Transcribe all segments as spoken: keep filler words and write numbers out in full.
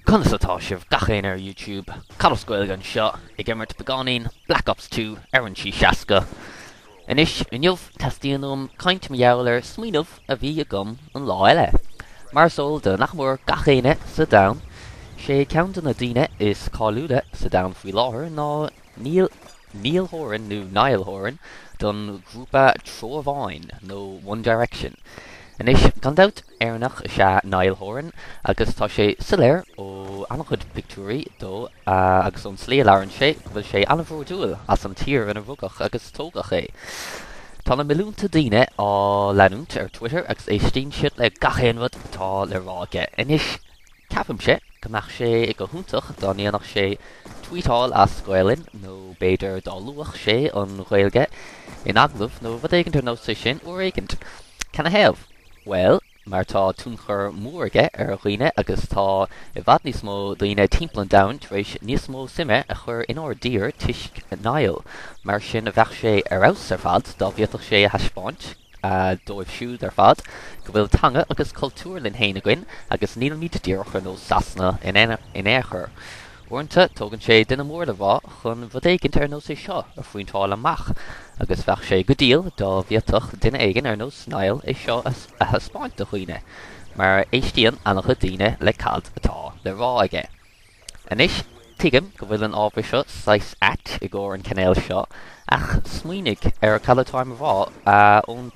Constatá sibh gachéin ar YouTube, Cadoscoil an seo i gimmert beganin Black Ops two ar an sí seaca. Inis inniuh testíonm caint meall smuoinmh a bhí a gom an lá eile. Mar sól de nachmór gachéine sa dain, sé ceann na daine is cáúla sa dain faoi láthair ná Niall Niall Horan nó Niall Horan don grúpa Trómháin nó One Direction. Inis gandát airnach se Niall Horan agus tá sé siléir ó annachchud pictúí dó uh, agus an slé leann sé bhfuil sé anmhórdúil as an tír in a bhugach agus tógach é. Tá na milliúnta daine á leanúnt ar Twitter agus é stín siad le gachéanmhad tá le ráige. Inis ceapim sé gomeach sé i go húntaach dá níonach sé tweetáil as scoilinn nó béidir dá luach sé an ghilge in aglah nó bhd éigentar nó sé sin ó éigent. Canna héamh? Well, mar tá túnchar mórige ar roioine agus tá i bhd níos mó daoine timpplain dain éis níos mó suime a chur inár dír tuisc Niall. Mar sin a bheith sé arás ar fad dá bhíoach sé a heispáint uh, dóibh siúd ar fad go bhfuil tanga agus cultúr linn héine goin agus níl míad díocha nó sasna in éair. Uanta tógann sé duine mór le bhá chun bhd éigeint ar nó sé seo a faointáil amach, agus bheith sé go díal dá bhíoach duine éigen ar nó Niall é seo a heispáint do chuoine, mar éistíonn annacha daine le cad atá le rá aige. Inis tuigim go bhfuil an ábhar seo seis at i gcóir an canéil seo ach smuoinnig ar calatáim rá ón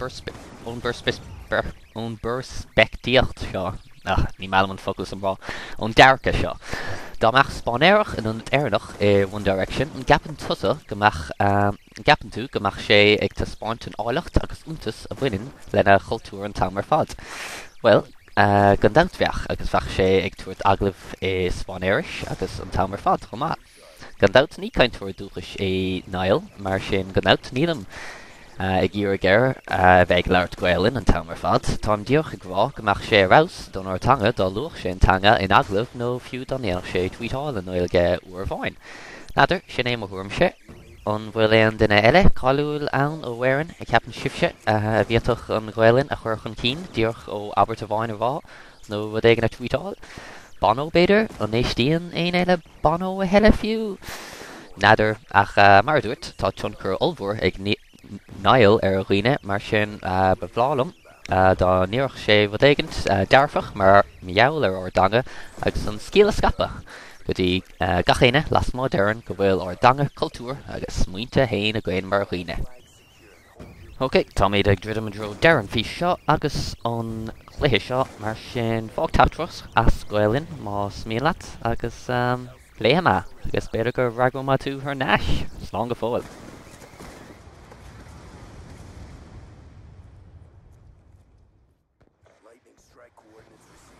ón burspectíocht seo. Ach, ní meam an focus an rá ón dearcha seo. Dámach spánéireach in an airnach i One Direction an gapan tusa gomach um, gapan tú gomach sé ag tá spáint an áilecht agus úntas a bhainein lena chultúr an tamar fad. Well, uh, gan dautbheach agus bheach sé ag tuairt aglah i spánéiris agus an tamar fad chomá. Gan daut ní caintúir dúchas é Niall, mar sin gan daut nílam Uh, ag dtír ggéir uh, bheith leirt ghailinn an tamar fad, Tám díoch ag rá gomach sé rás don ar tanga dá luach sé an tanga in aglah nó fiú danéach sé tweetáil an Gaeilge uair bháin. Nadidir sin é mo thuairm sé, an bhfuil éon duine eile cáúil ann ó bhhéireann ag ceapan sibse a bhíoach an ghailinn a chuir chun cín díoch ó Albert a bháin a bhá nó bhd éigen a tweetáil. Bono beidir an éistíon aon eile bono a heile fiú. Nadidir ach uh, mar dúirt tá tionchar olbhór ag ní Niall ar a roioine mar sin uh, beflálam uh, dá níoch sé bhd éigent uh, dearfach mar meall ar ordanga agus an scíal a scapa go dtí uh, gachéine las modern go bhfuil ordanga cultúr agus smuointe héin a gcuin mar roioine. Ok, tá méid ag ddridim an dro dearan fí seo agus an chluithe seo mar sin fág tatros as goilinn má smílat agus um, léama agus beidir go ragó má tú th náis slán go fóil. Lightning strike coordinates received.